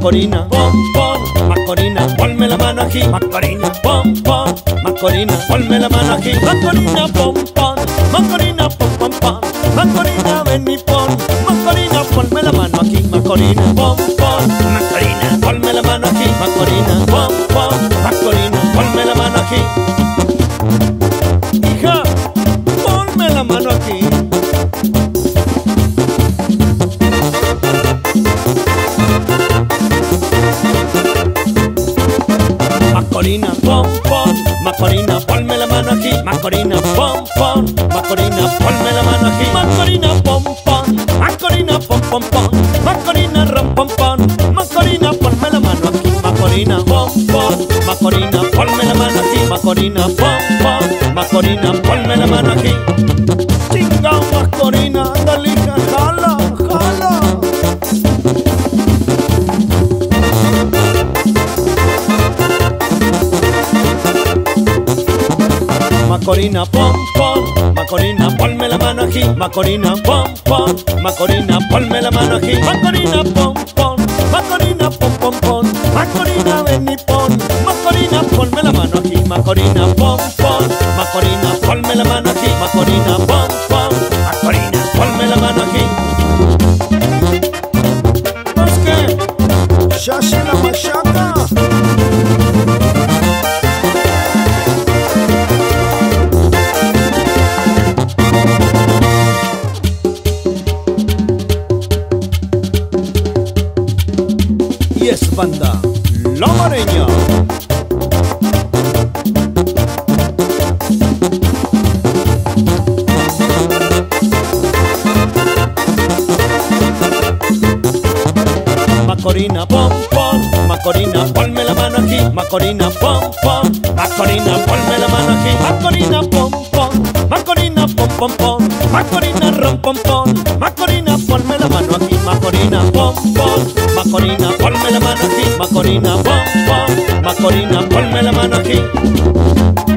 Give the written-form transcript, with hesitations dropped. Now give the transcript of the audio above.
Macorina, pom, pom, Macorina, ponme la mano aquí, Macorina, pom, pom, Macorina, ponme la mano aquí, Macorina, pom, pom, Macorina, pom, pom, pom, Macorina, ven y pon, Macorina, ponme la mano aquí, Macorina, pom, pom, Macorina, ponme la mano aquí, Macorina, pom, pom, Macorina, ponme la mano aquí. Hija, ponme la mano aquí. Macorina, pom, pom, Macorina, ponme la mano aquí, Macorina, pom, pom, Macorina, ponme la mano aquí, Macorina, pom, pom, Macorina, pom, pom, pom, Macorina, rom, pom, pom, Macorina, ponme la mano aquí, Macorina, pom, pom, Macorina, ponme la mano aquí, Macorina, pom, pom, Macorina, ponme la mano aquí. Chinga, Macorina, ándale, hija, jala, jala. Macorina, pom, pom, Macorina, ponme la mano aquí, Macorina, pom, pom, Macorina, ponme la mano aquí, Macorina, pom, pom, Macorina, pom, pom, pom, Macorina, ven y pon, Macorina, ponme la mano aquí, Macorina, pom, pom, Macorina, ponme la mano aquí, Macorina, pom, pom, Macorina, ponme la mano aquí. ¿Es que? Ya se la machaca. Y es banda La Mareña. Macorina, pom, pom, Macorina, ponme la mano aquí, Macorina, pom, pom, Macorina, ponme la mano aquí, Macorina, pom, pom, Macorina, pom, pom, pom, Macorina, rom, pom, pom, Macorina, ponme la mano aquí, Macorina, pom, pom, Macorina, ponme la mano aquí, Macorina, pom, pom, Macorina, ponme la mano aquí.